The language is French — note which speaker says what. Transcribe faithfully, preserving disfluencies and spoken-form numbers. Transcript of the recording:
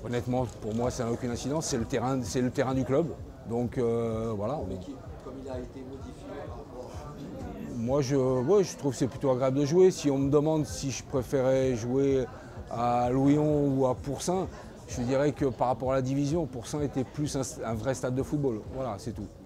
Speaker 1: Honnêtement, pour moi, ça n'a aucune incidence. C'est le terrain, c'est le terrain du club. Donc euh, voilà.
Speaker 2: Mais qui, comme il a été modifié par rapport à...
Speaker 1: Moi, je, ouais, je trouve que c'est plutôt agréable de jouer. Si on me demande si je préférais jouer à Louillon ou à Pourçain, je dirais que par rapport à la division, Pourçain était plus un, un vrai stade de football. Voilà, c'est tout.